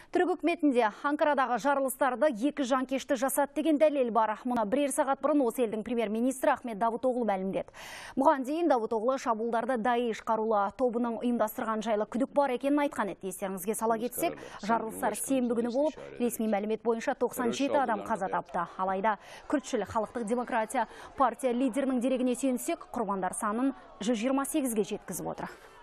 Түрік үкіметінде Анкарадағы жарылыстарды екі жанкешті жасады деген дәлел бар. Мұны бірер сағат бұрын осы елдің премьер-министрі Ахмет Давутоғлу мәлімдеді. Бұған дейін Давутоғлу шабуылдарды Даиш қарулы тобының ұйымдастырған жайлы күдік бар екенін айтқан еді. Естеріңізге сала кетсек, жарылыстар сенбі күні болып, ресми мәлімет бойынша 97 адам қаза тапты. Алайда күртшіл халықтық демократия партия лидерінің дерегіне сүйенсек, құрбандар санын 128-ге жеткізіп отыр.